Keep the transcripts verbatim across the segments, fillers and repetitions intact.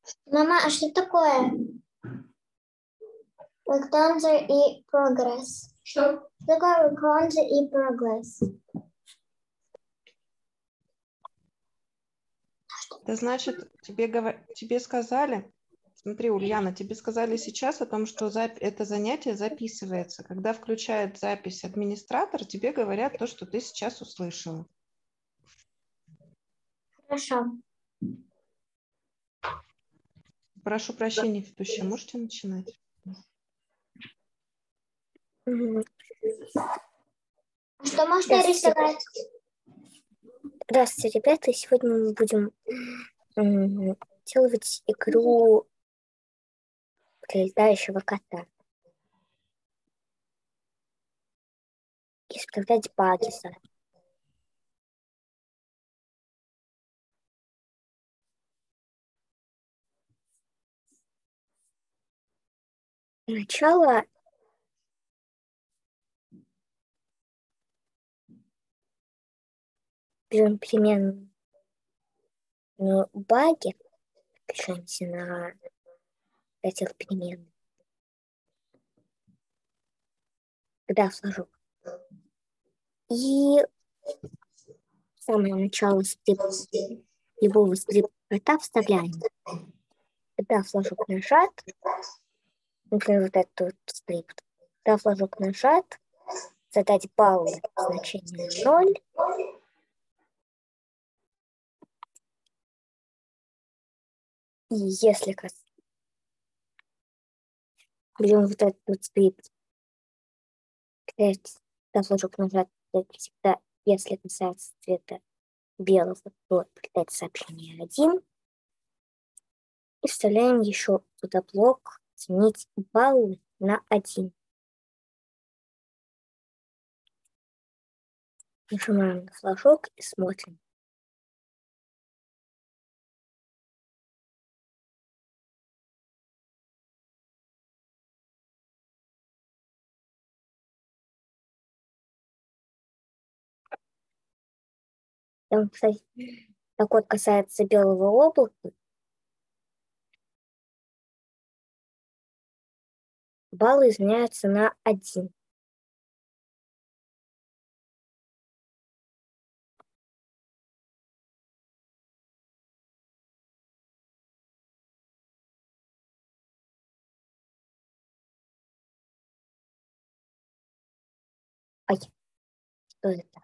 Мама, а что такое rectangle и progress? Что? Что такое rectangle и progress? Это значит, тебе, говор- тебе сказали, смотри, Ульяна, тебе сказали сейчас о том, что зап- это занятие записывается. Когда включает запись администратор, тебе говорят то, что ты сейчас услышала. Хорошо. Прошу прощения, ведущая, можете начинать? Мгм. А что можно Здравствуйте. рисовать? Здравствуйте, ребята. Сегодня мы будем м, делать игру для летающего кота. Исправлять баги. за- Для начала берем переменную баги, пишемся на этих переменных. Когда флажок. И самое начало скрипта, любого скрипта кота вставляем. Когда флажок нажат, например, вот этот вот скрипт, когда флажок нажат, задать баллы значение ноль. И если кас- берем вот этот вот скрипт, когда флажок нажат, всегда, если касается цвета белого, то прилетает сообщение один. И вставляем еще туда блок «Сменить баллы на один». Нажимаем на флажок и смотрим. Там, кстати, так вот касается белого облака, баллы изменяются на один. Ай, что это?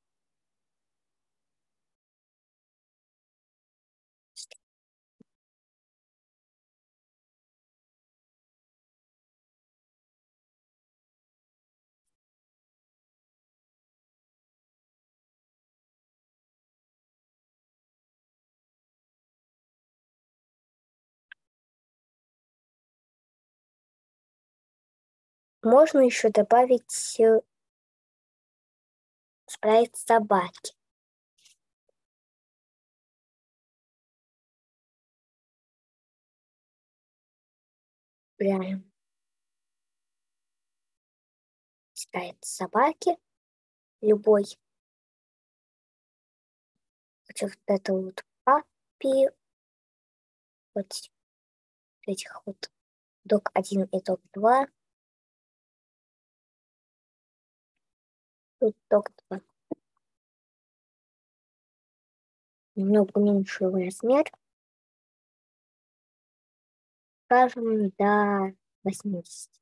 Можно еще добавить э, спрайт собаки. Прям спрайт собаки любой. Хочу вот это вот папи, вот этих вот док один и док два. Тут док два. Немного уменьшил размер. Скажем, до восьмидесяти.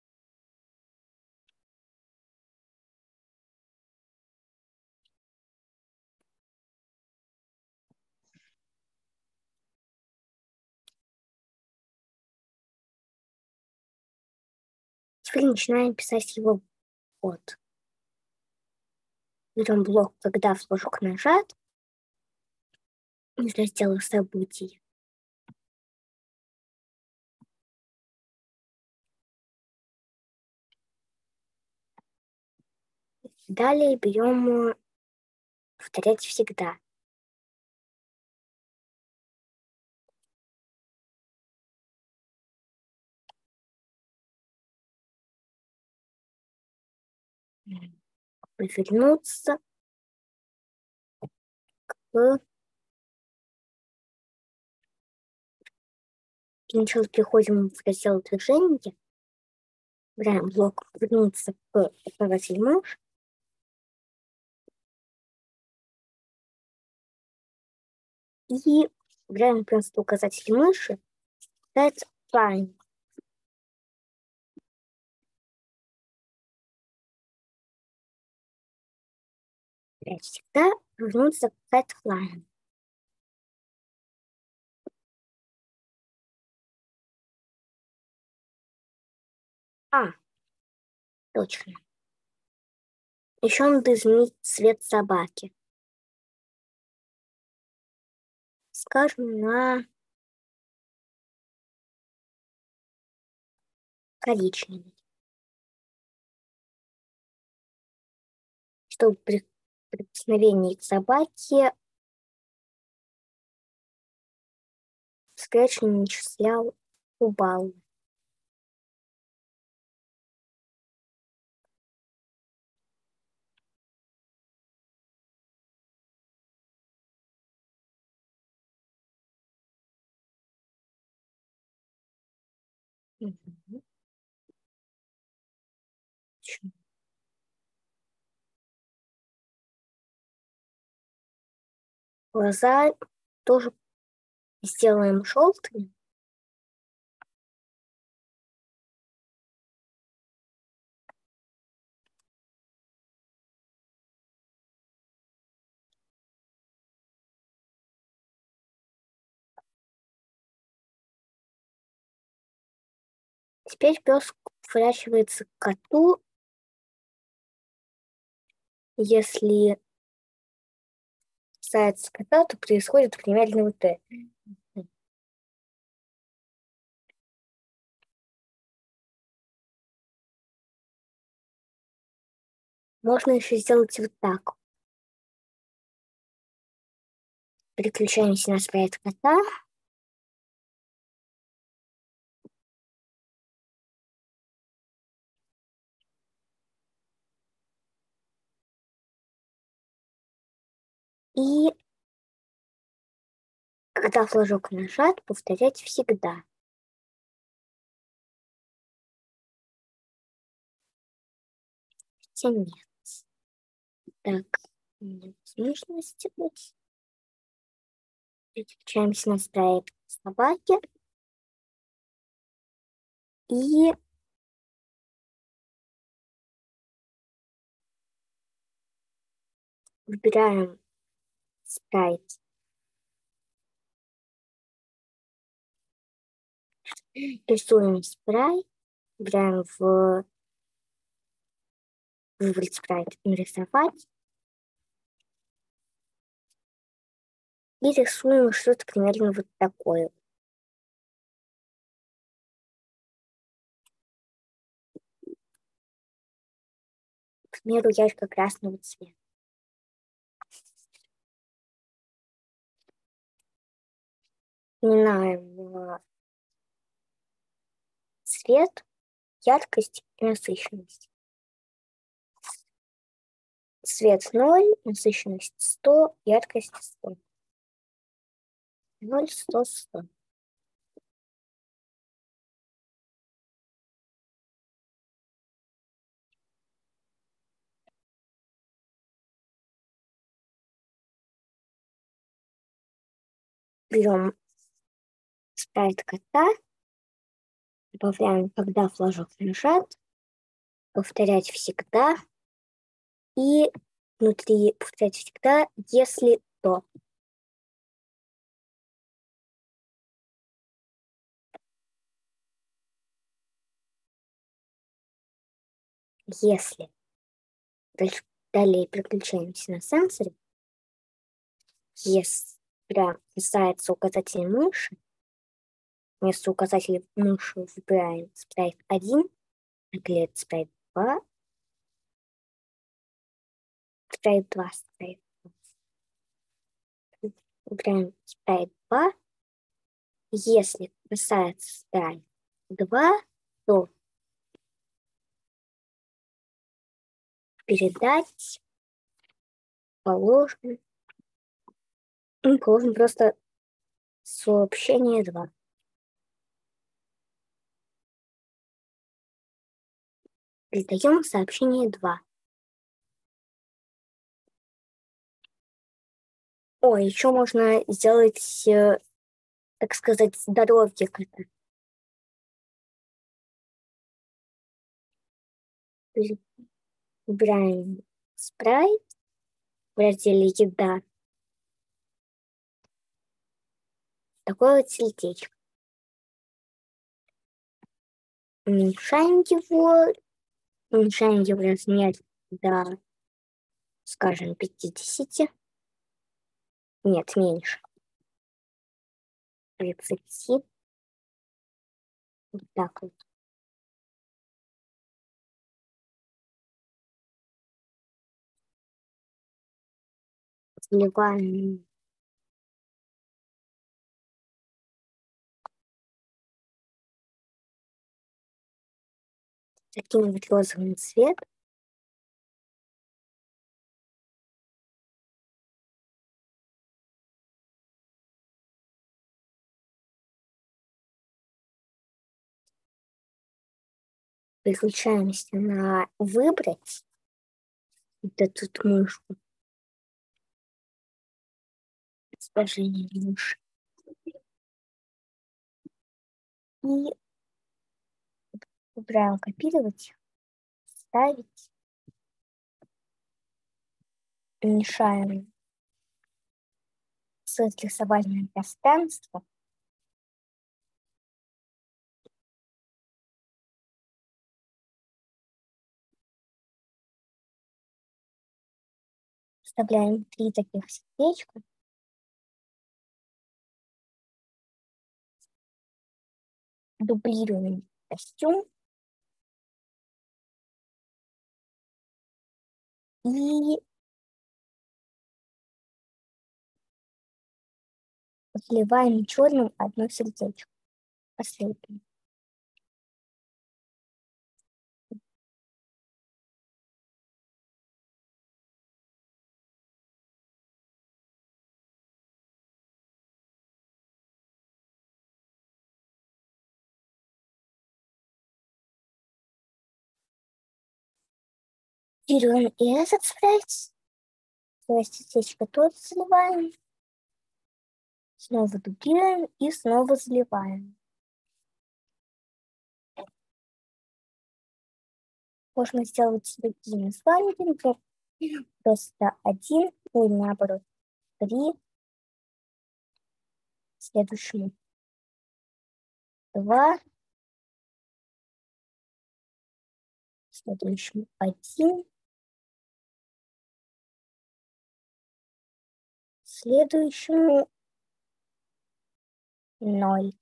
Теперь начинаем писать его код. Берем блок, когда флажок нажат, из раздела событий. Далее берем э, повторять всегда. Повернуться к Сначала переходим в раздел движения. Выбираем блок «Вернуться к указателю мыши». И выбираем просто указатель мыши. Set line. Опять всегда вернуться к set line. А, точно. Еще надо изменить цвет собаки. Скажем, на коричневый. Чтобы при прикосновении к собаке Scratch не начислял баллы. Угу. Глаза тоже сделаем желтыми. Теперь пес поворачивается к коту, если касается кота, то происходит примерно вот это. Можно еще сделать вот так. Переключаемся на спрайт кота. И когда флажок нажат, повторять всегда. Хотя нет. Так, невозможности быть. Переключаемся на спрайт собаки. И выбираем спрайт. Рисуем спрайт. Выбираем в выбрать спрайт, нарисовать. И рисуем что-то примерно вот такое. К примеру, ярко-красного цвета. Меняем цвет, яркость и насыщенность. Цвет ноль, насыщенность сто, яркость сто. ноль, сто, сто. Берем спрайт кота, добавляем, когда флажок нажат, повторять всегда и внутри повторять всегда, если то. Если. Дальше, далее переключаемся на сенсоре. Если прям касается указателя мыши, вместо указателя мыши выбираем спрайт один, наклеить спрайт два, спрайт два, спрайт два. Выбираем спрайт два. Если касается спрайт два, то передать положим, положим просто сообщение два. Передаем сообщение два. О, еще можно сделать, э, так сказать, здоровье кота. Выбираем спрайт в разделе «Еда». Такое вот сердечко. Уменьшаем его. Уменьшаем его размер до, скажем, пятидесяти. Нет, меньше. тридцати. Вот так вот. Сливаем. Таким вот розовым цвет. Переключаемся на «Выбрать». Вот эту вот мышку. Изображение мыши. И выбираем «Копировать», «Вставить». Уменьшаем рисовальное пространство. Вставляем три таких сердечка. Дублируем костюм. И заливаем черным одно сердечко. Последнее. Берем и этот спрайт. То есть сердечко тоже заливаем. Снова дублируем и снова заливаем. Можно сделать другие названия, например, просто один, или наоборот, три. Следующему два. Следующему один. Следующему ноль.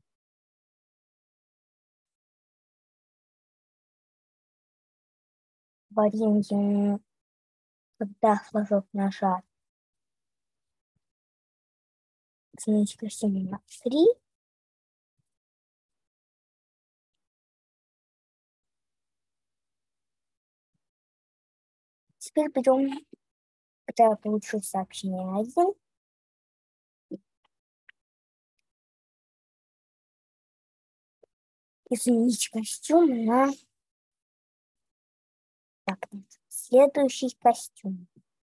Варенье, когда флажок нажат, изменить красивее на три. Теперь берем, когда я получу сообщение один. Изменить костюм на так, нет. Следующий костюм.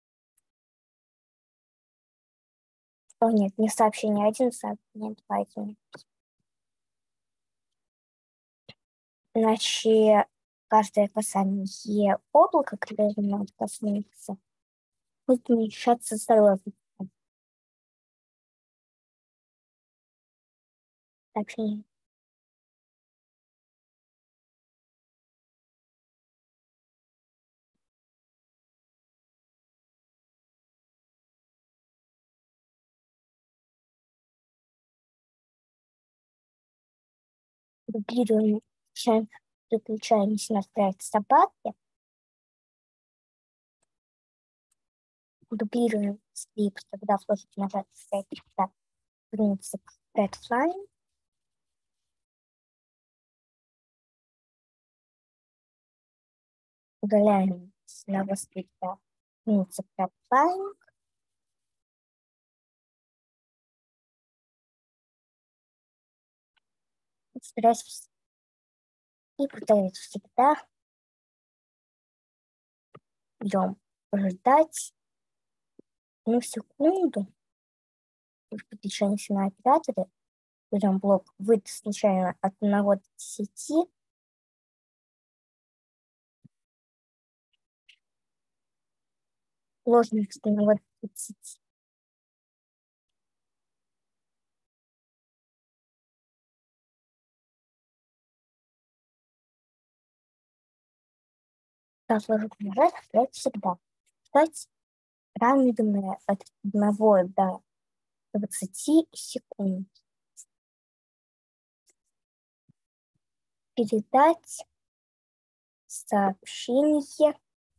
О, нет, не сообщение один, сообщение два. Один. Иначе каждое касание облака, когда оно коснется, будет уменьшаться здоровье. Сообщение. Дублируем, переключаемся на спрайт собаки. Дублируем скрипт, когда флажок нажать спрайт, так, принцип Red Flying. Удаляем с левого скрипта принцип Red Flying. Стараюсь и повторять всегда Идем ждать одну секунду. Переключаемся на операторы. Берем блок выйти случайно от одного до десяти. Ложный от одного до тридцати. Так, ложу нажать, опять всегда. Ждать равномерно от одного до двадцати секунд. Передать сообщение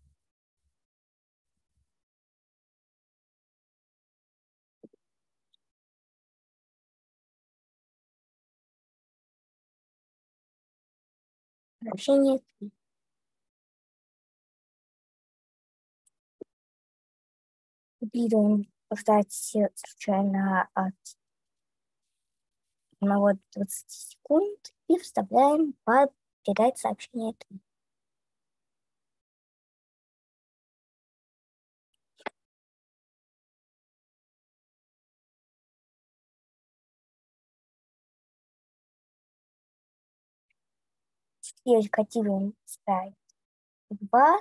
сообщение три. Будем ждать случайно от одного до двадцати секунд и вставляем под передать сообщение три. Теперь кодируем sprite два.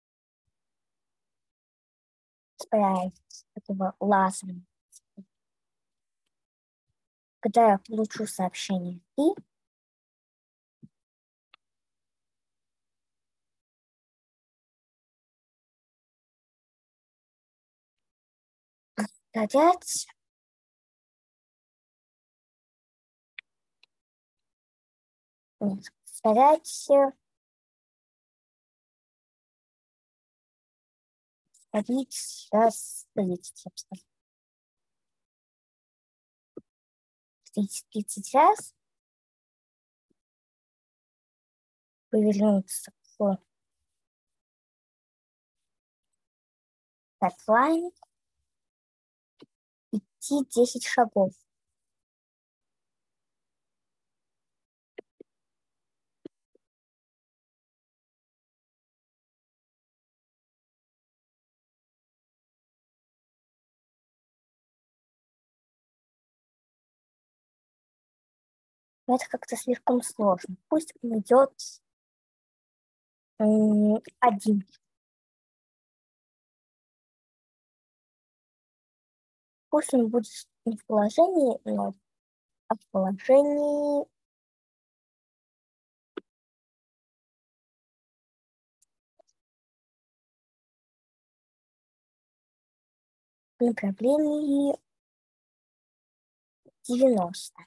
Sprite этого лазерного. Когда я получу сообщение три, повторять нет, повторять повторить раз тридцать, собственно. тридцать раз повернуться к дедлайн, идти десять шагов. Но это как-то слишком сложно. Пусть он идет один. Пусть он будет не в положении, но а в положении направлении девяносто.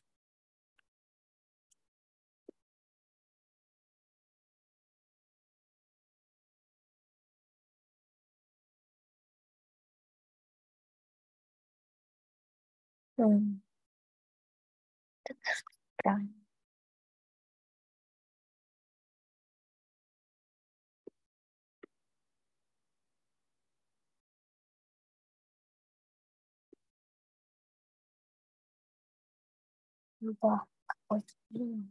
М. Так странно. Да, какой-то длинный.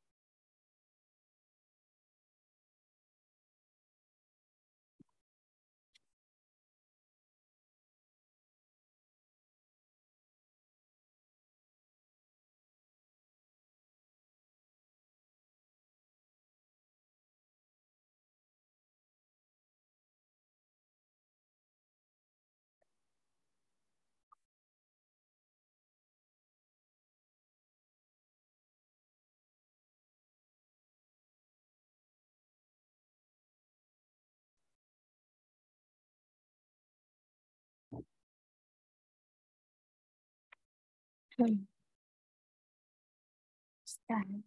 М. Странно.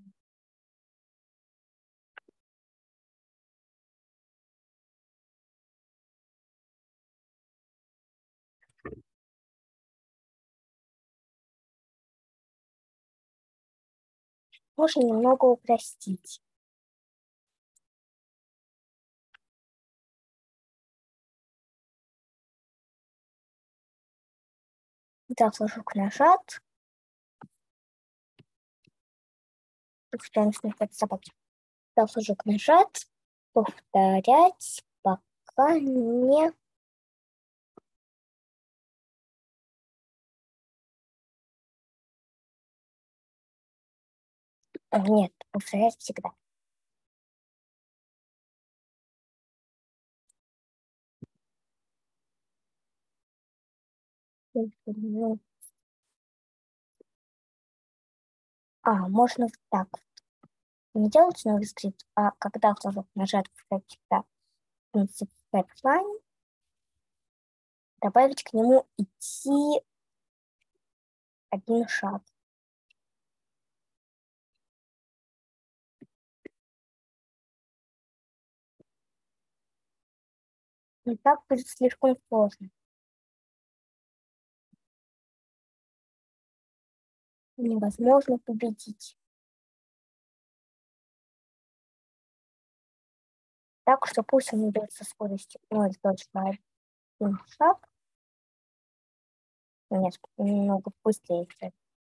Можно немного упростить. Да, флажок нажат. Повторяем снова собаки. Да, флажок нажат. Повторять пока послание Э, Нет, повторять всегда. Ну, А, можно вот так вот. Не делать новый скрипт, а когда флажок нажат, повторять всегда. Принцип пайплайн, добавить к нему идти один шаг. Но так будет слишком сложно. Невозможно победить. Так что пусть он идет со скоростью ноль точка один шаг. Нет, немного быстрее. кстати.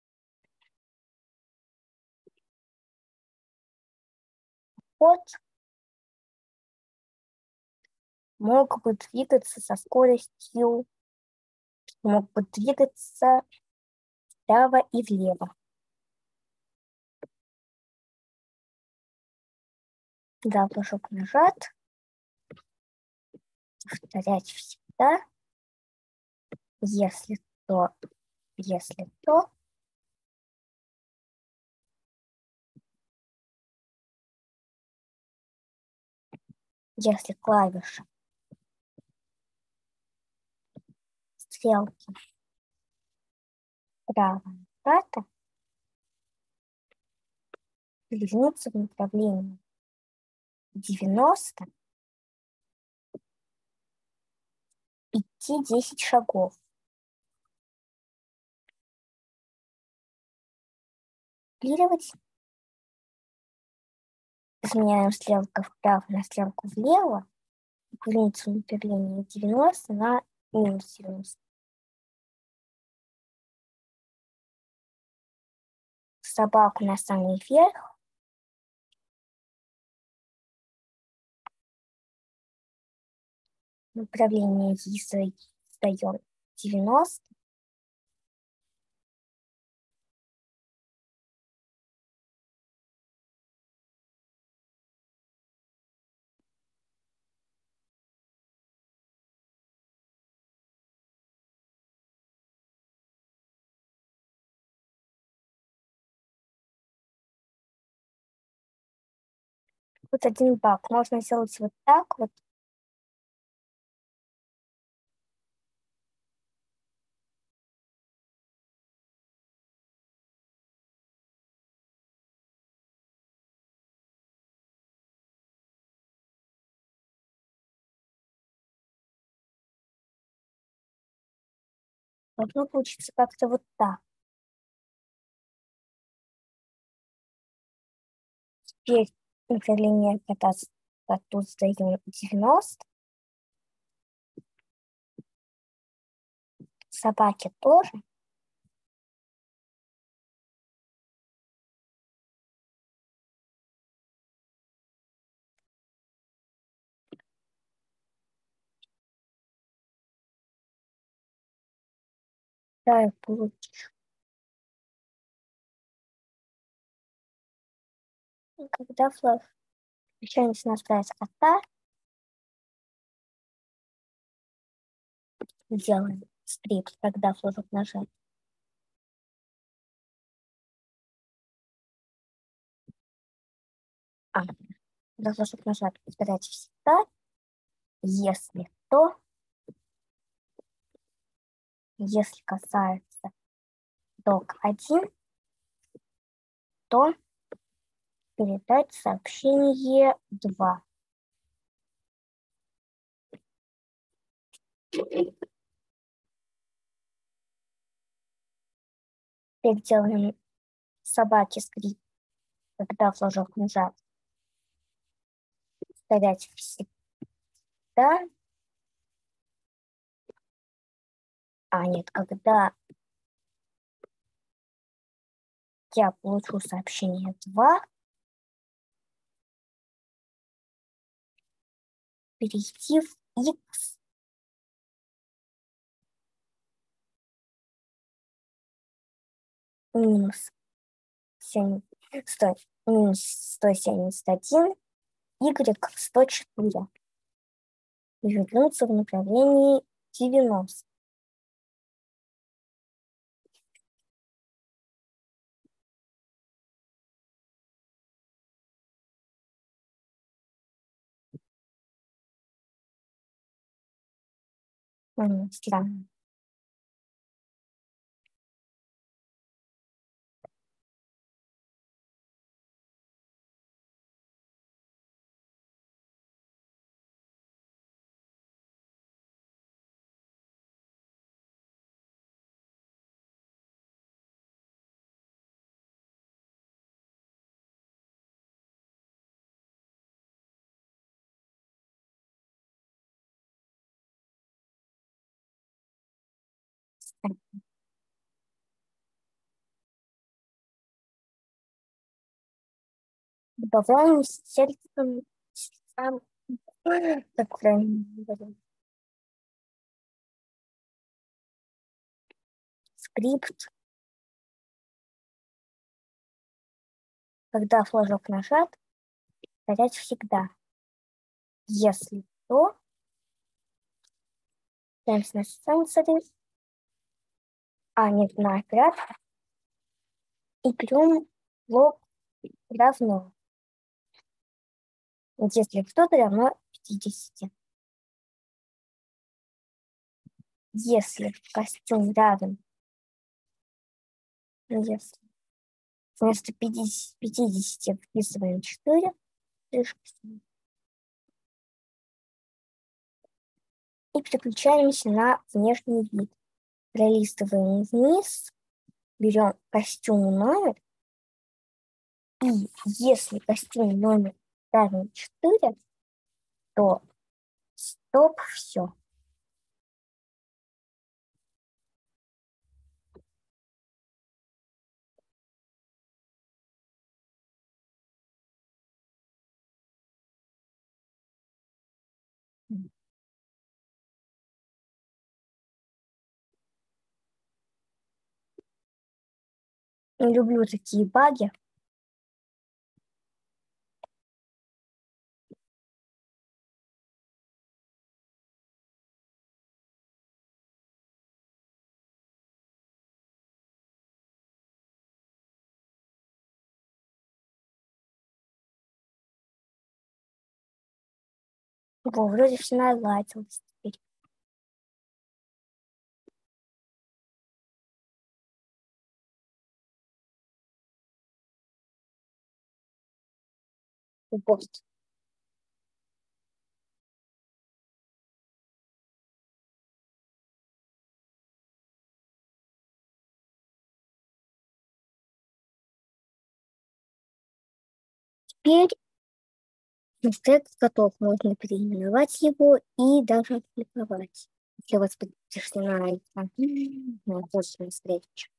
Вот мог бы двигаться со скоростью, мог бы двигаться вправо и влево. Да, флажок нажат. Повторять всегда. Если то, если то. Если клавиша стрелки вправо нажата, движется в направлении девяносто, идти десять шагов. Копировать. Изменяем стрелку вправо на стрелку влево. Границу направления девяносто на минус девяносто. Собаку на самый верх. Направление сдаем девяносто. Вот один баг. Можно сделать вот так вот. Должно получиться как-то вот так. Теперь направление кататься тут сдаем девяносто. Собаки тоже. Да, я получу. И когда флаг начинается настраивать кота, делаем скрипт, когда флажок нажат. А, когда флажок нажат, повторять всегда. Если то, если касается док один, то передать сообщение два. Теперь делаем собаки скрипт, когда флажок нажат. Повторять всегда. А, нет, когда я получу сообщение два, перейти в x минус семь, сто, минус сто семьдесят один, y сто четыре. И вернуться в направлении девяносто. М, Странно. Добавляем сердцем сам, как правильно говорю, скрипт. Когда флажок нажат, горять всегда. Если то, ставимся на сенсоре, а не на оператор, и берем блок равно. Если что-то равно пятидесяти. Если костюм равен, если вместо пятидесяти вписываем четыре, и переключаемся на внешний вид. Пролистываем вниз, берем костюм номер, и если костюм номер равен четыре, то стоп, все. Не люблю такие баги. Во, вроде все наладилось теперь. Вот. Теперь текст готов. Можно переименовать его и даже опубликовать. Если у вас подтверждена экран на точную встречу.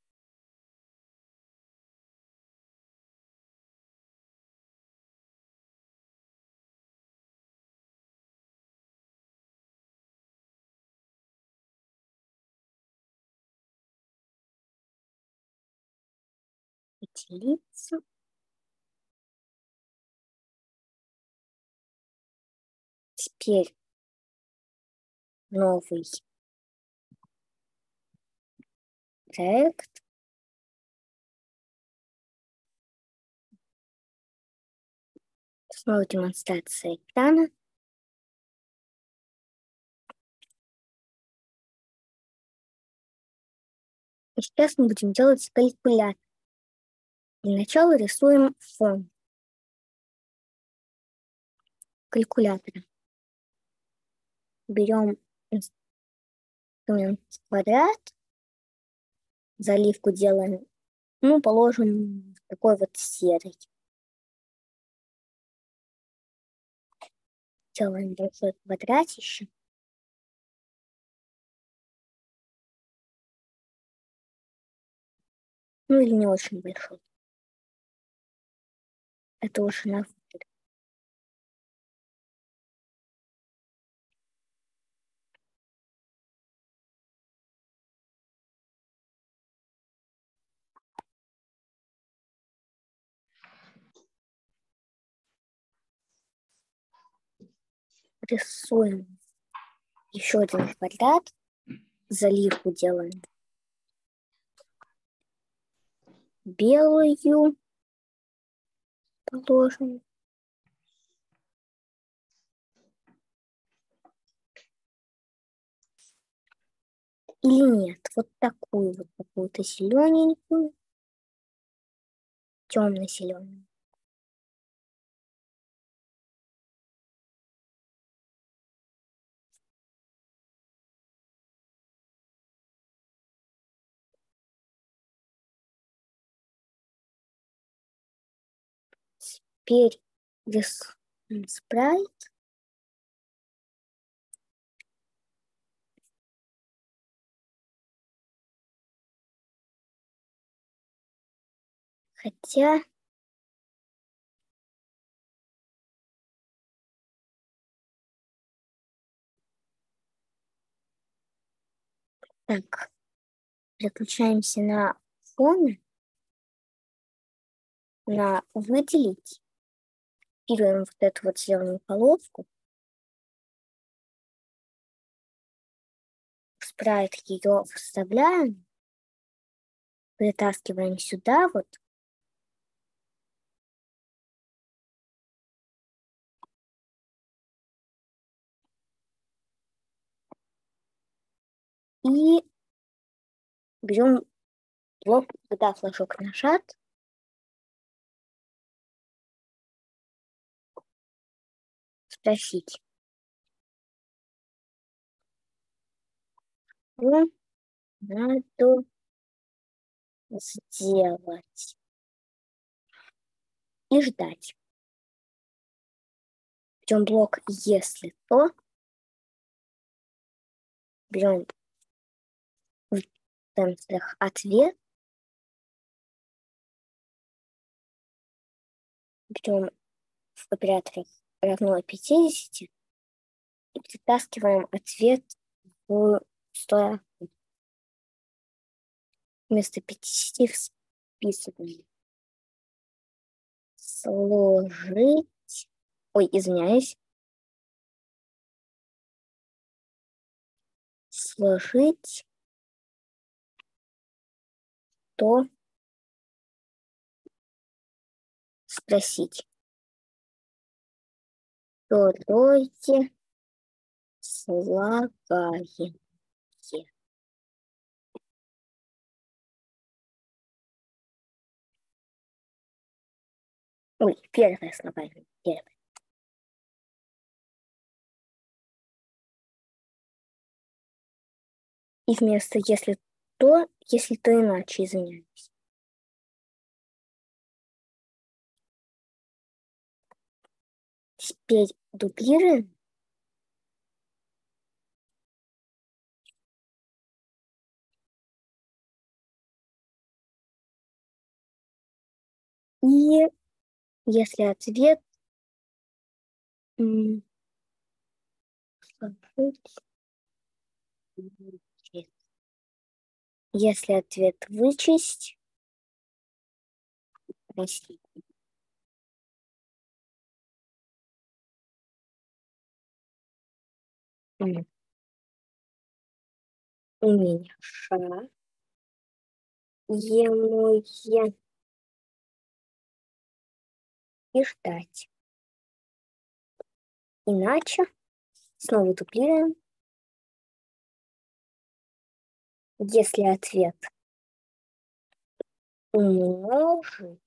Поделиться. Теперь новый проект. Снова демонстрация экрана. И сейчас мы будем делать калькулятор. Для начала рисуем фон калькулятора. Берем инструмент квадрат, заливку делаем, ну, положим такой вот серый. Делаем большой квадратище. Ну, или не очень большой. Это уже на выбор. Рисуем еще один квадрат. Заливку делаем белую. Положим. Или нет, вот такую вот какую-то зелененькую, темно-зеленую. Теперь рисуем спрайт. Хотя так, переключаемся на фон, на выделить. Копируем вот эту вот зеленую полоску. В спрайт ее вставляем. Притаскиваем сюда вот. И берем блок, когда флажок нажат. Спросить. Что надо сделать? И ждать. Берем блок «Если то». Берем в центрах ответ. Берем в операторах равно пятидесяти и притаскиваем ответ в сто. Вместо пятидесяти вписываем сложить. Ой, извиняюсь. Сложить то спросить. Второе слагаемое. Ой, первое слагаемое. Первое. И вместо если то, если то иначе, извиняюсь. Теперь дублируем. И если ответ м, если ответ вычесть, простите. М. Уменьшаемое и ждать. Иначе снова дублируем. Если ответ умножить,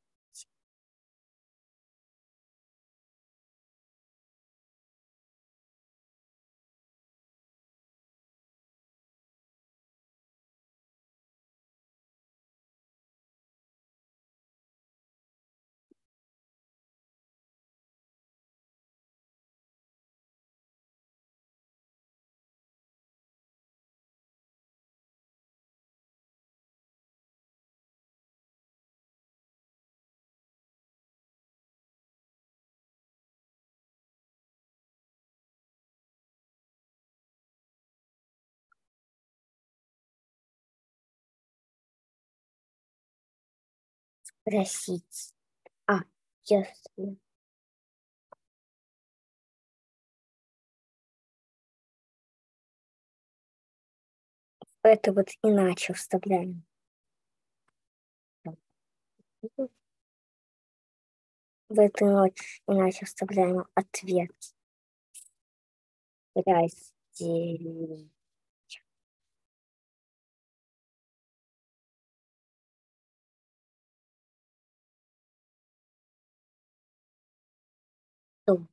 спросить. А, если это вот иначе вставляем. В эту ночь иначе вставляем ответ. Разделить. То.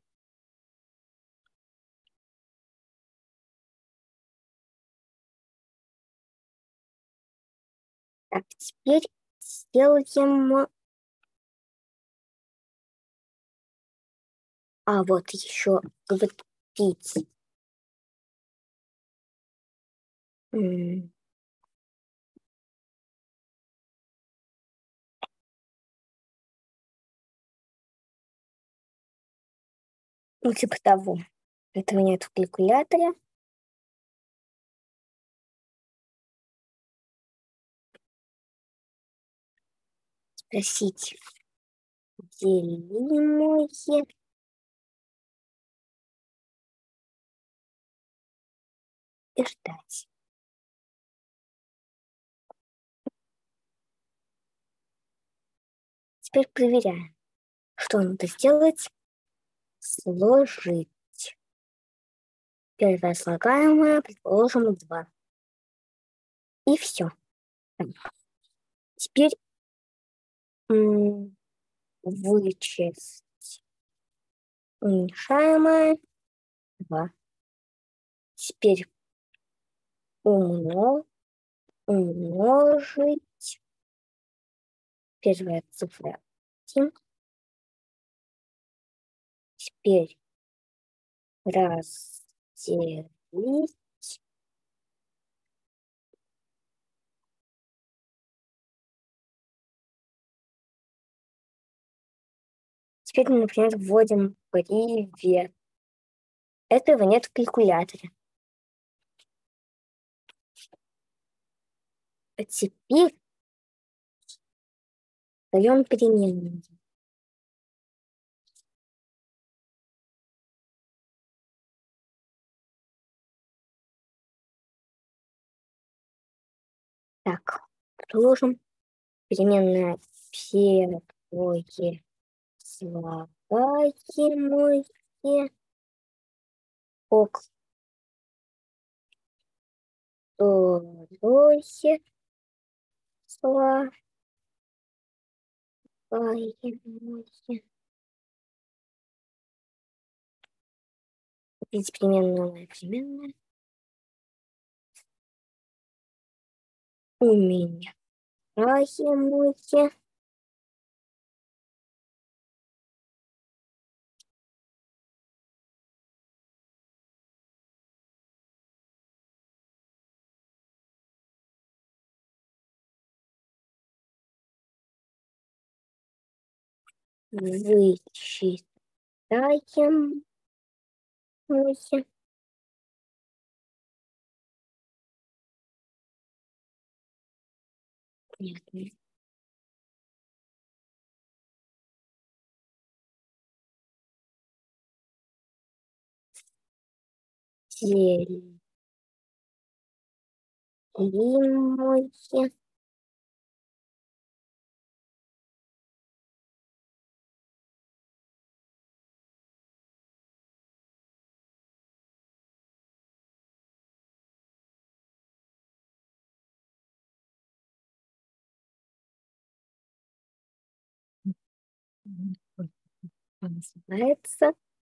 Так, теперь сделаем... А, вот еще говорить. М. Ну, типа того. Этого нет в калькуляторе. Спросить. Делимое. И ждать. Теперь проверяем. Что надо сделать? Сложить. Первое слагаемое, предположим, два. И все. Теперь м, вычесть уменьшаемое два. Теперь умно, умножить. Первая цифра один. Теперь разделить. Теперь мы, например, вводим привет. Этого нет в калькуляторе. А теперь даем переменную. Так, продолжим. Переменная первое слагаемое ок второе слагаемое. Видите, переменная переменная. Уменьшаемое. Вычитаем. Нет. Делимое. Называется.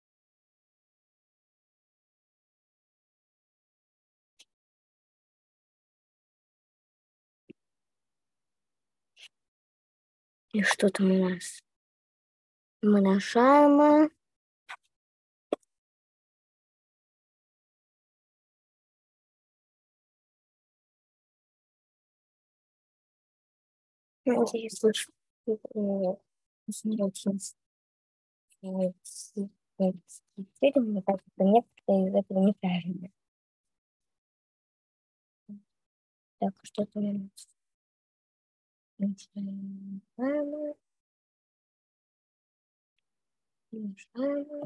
И что там у нас? Умножаемое. Ну, я слышу. Теперь мне кажется, некоторые из этого неправильно. Так, что там у нас? Умножаемое. Умножаемое.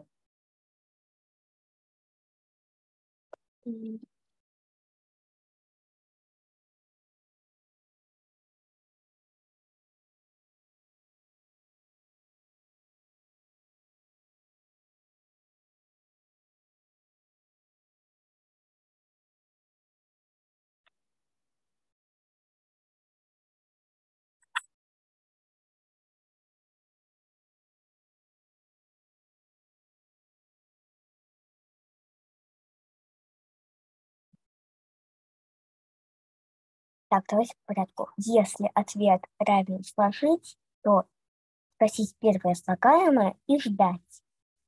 Так, давайте по порядку. Если ответ равен сложить, то спросить первое слагаемое и ждать.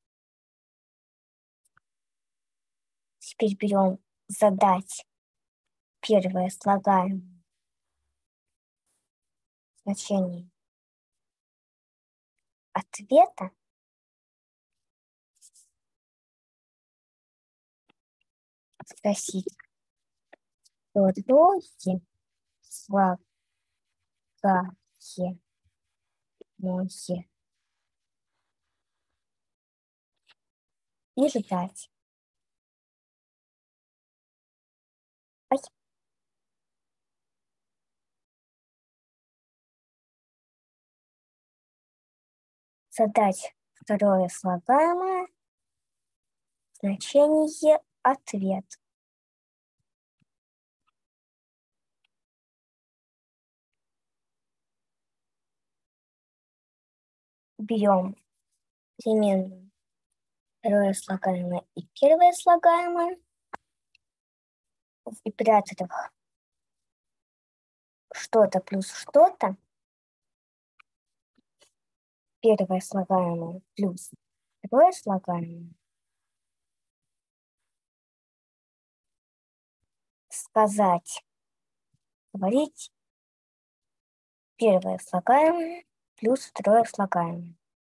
Теперь берем задать первое слагаемое значение ответа. Спросить второе слагаемое и ждать. Ай. Задать второе слагаемое значение ответ. Берем переменную второе слагаемое и первое слагаемое. В операторах что-то плюс что-то. Первое слагаемое плюс второе слагаемое. Сказать, говорить первое слагаемое плюс второе слагаемое.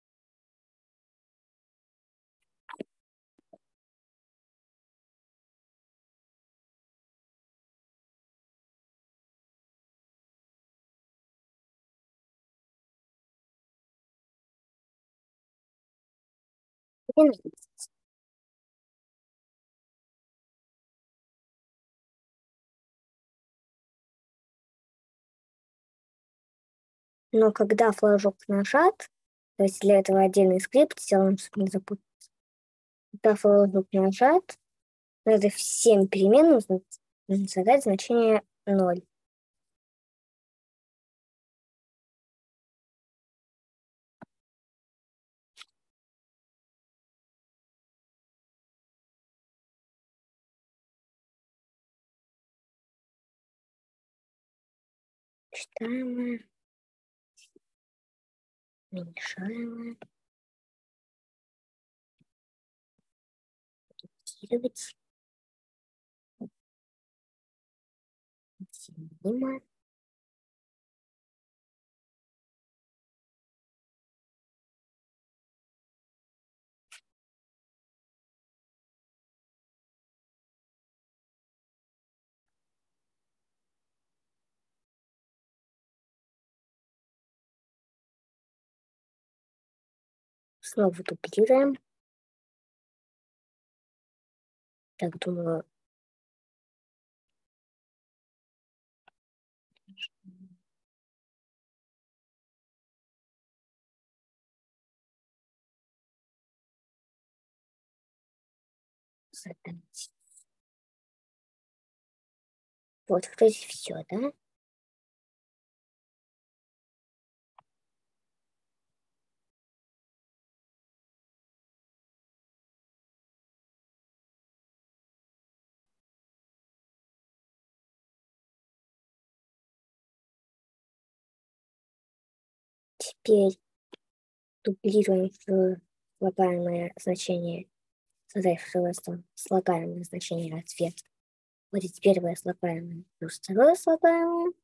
Но когда флажок нажат, то есть для этого отдельный скрипт сделаем, чтобы не запутаться. Когда флажок нажат, надо всем переменным задать значение ноль. Читаемое, уменьшаемое, делить, делимое. Снова дублируем. Так, думаю, задать. Вот, вроде все, да? Теперь дублируем слагаемое значение, задать второе слагаемое значение ответа. Будет первое слагаемое плюс второе слагаемое.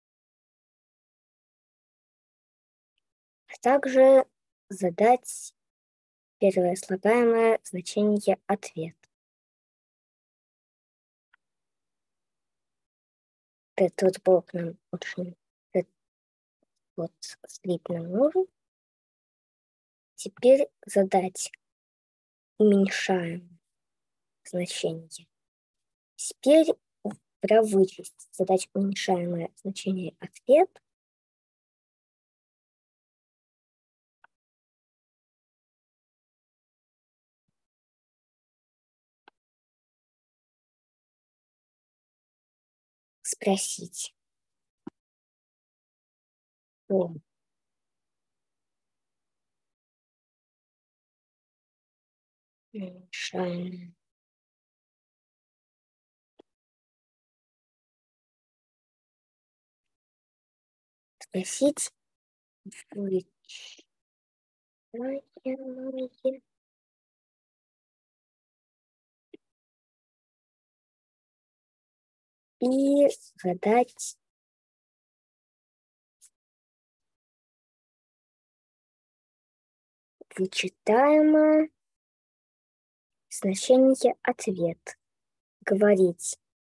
А также задать первое слагаемое значение ответ. Этот блок нам очень, этот вот скрипт нам нужен. Теперь задать уменьшаем значение. Теперь про вычесть задать уменьшаемое значение ответ. Спросить. О. Уменьшаемое. спросить, вычитаемое и задать вычитаемое значение ответ. Говорить.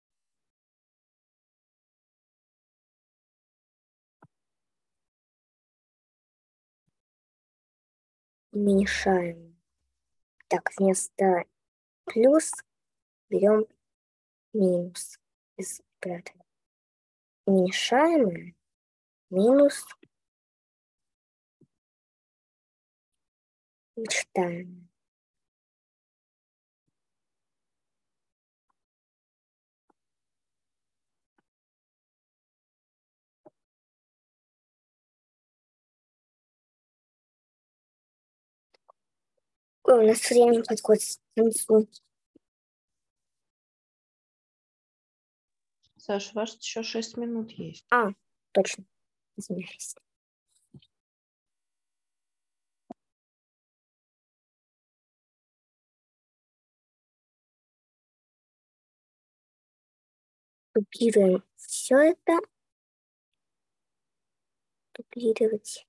Уменьшаем. Так, вместо плюс берем минус из оператора. Уменьшаемое минус вычитаемое. Ой, у нас время подходит к концу. Саш, у вас еще шесть минут есть. А, точно. Извиняюсь. Дублируем все это. Дублировать.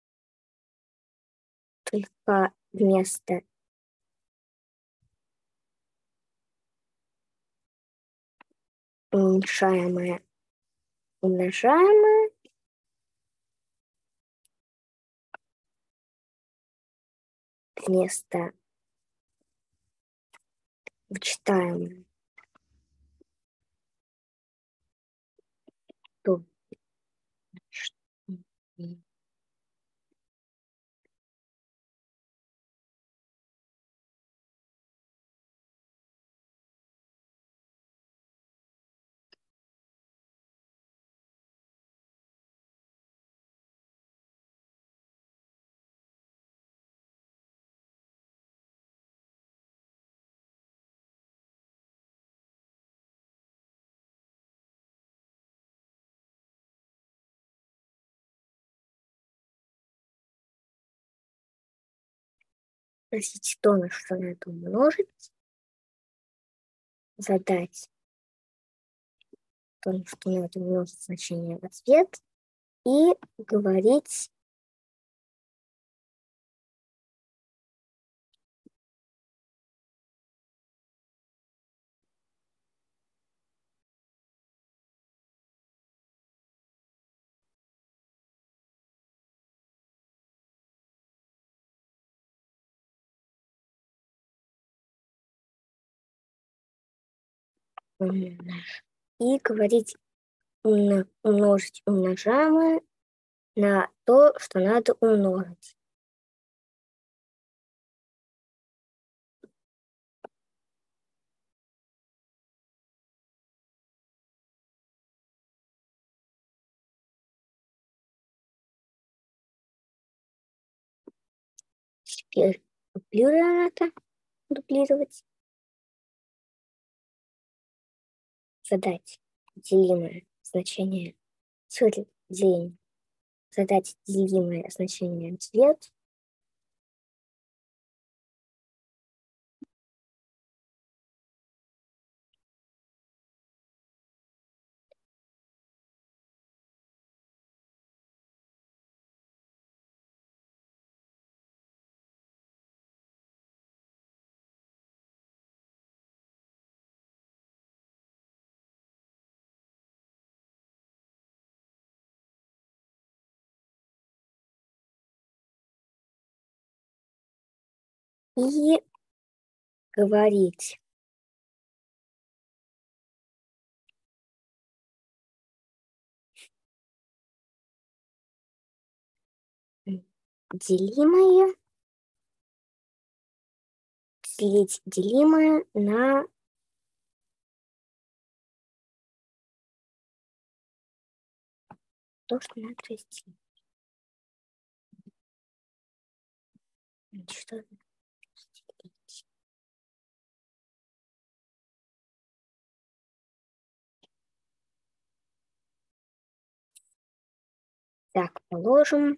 Только вместо уменьшаемое умножаемое. Вместо вычитаемое. То спросить то, на что надо умножить. Задать то, на что надо умножить значение в ответ. И говорить умнож- и говорить умно- умножить умножаемое на то, что надо умножить. Теперь дублируем это. Дублировать. Задать делимое значение. Sorry, деление. Задать делимое значение ответ. И говорить. Делимое. Делить делимое на то, что надо разделить. Что надо разделить? Так, положим.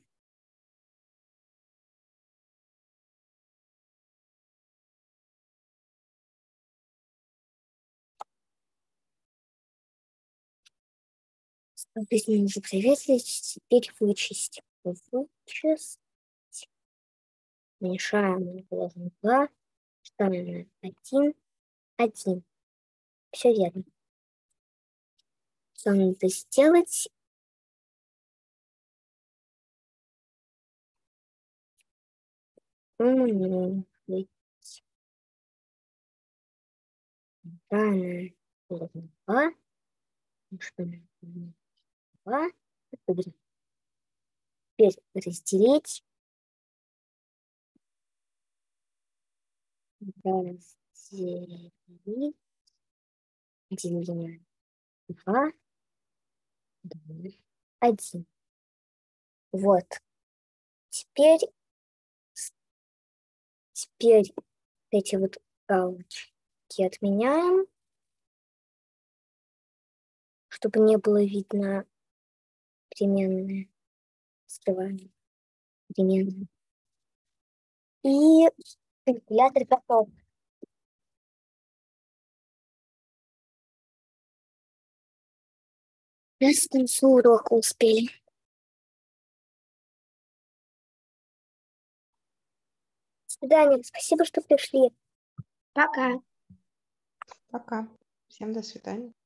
Здесь мы уже проверили. Теперь вычесть. Вычесть. Уменьшаем, положим два. Ставим один. Один. Все верно. Что надо сделать? Умножить. Правильно. Положим два. Что два. Теперь разделить. Разделить. Деление два. Один. Вот. Теперь, теперь эти вот галочки отменяем, чтобы не было видно переменные. Скрываем переменные. И калькулятор готов. Раз к концу урока успели. До свидания. Спасибо, что пришли. Пока. Пока. Всем до свидания.